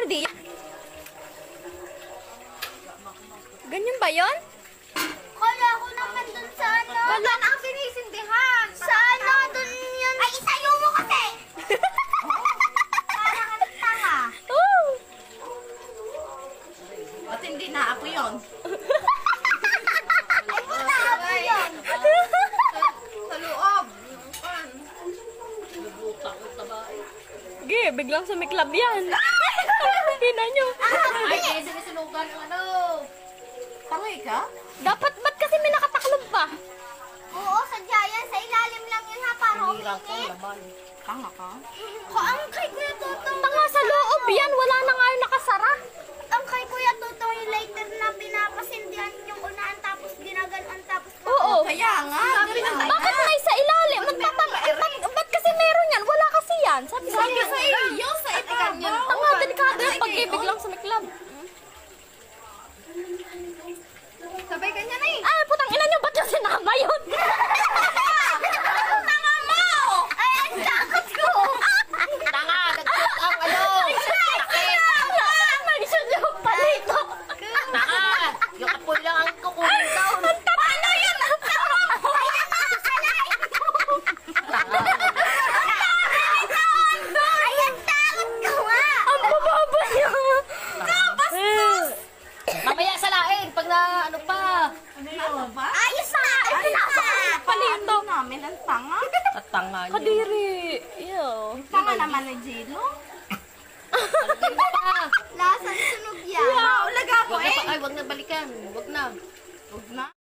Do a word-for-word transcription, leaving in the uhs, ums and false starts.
Mardi. Ganyan ba yun? Kala ko naman dun sa ano. Wala na ang sinisindihan. Sa ano, dun yun. Ay, isayo mo kasi! Para ka ng tanga. Oh. Ba't hindi na ako yun? Ay, puta ako yun. Sa loob. Lubutak ko tabae. Sige, biglang sumiklab yan. Hina nyo. Ay, kaya sinisinugan ng ano. Tangay ka? Dapat, ba't kasi may nakataklob pa? Oo, sadya yan. Sa ilalim lang yun ha, para Hirang ko umingit. laban. Tanga ka? Ko, ang kay Kuya Tutong. Tanga sa loob yan, wala na nga yung nakasara. Ang kay Kuya Tutong yung lighter na pinapasindihan yung unaan tapos ginaganon tapos Oo. Kaya nga. Sabi na, bakit may sa ilalim? Magtatang, ba't, ba't kasi meron yan? Wala kasi yan. Sabi sa Sabi sa iyo, sa ikan yun. Tanga, delikado yan pag biglang sumiklab. Sabay ka niya na eh. Ay, putang ina nyo, ba't yung sinama yun? tanga mo! Ay, ang takot ko! Tanga, nagkot ang ano. Nag-shoot yung palito. Tanga, yung apoy lang ang kukunin down. Paano yun? Ang tanga mo! Ay, nakakalain ko! Ay, ang takot ko nga! Ang bababa niya. Mamaya sa lain, pag na ano pa. Ano yun? Ayos na! Ito na ako! Palito. namin ang tanga. At tanga niyo. Kadiri. Ew. Tanga naman ni Jilo. Lasang sunog yan. Wow, laga ko eh. Ay, wag na balikan. Wag na. Wag na.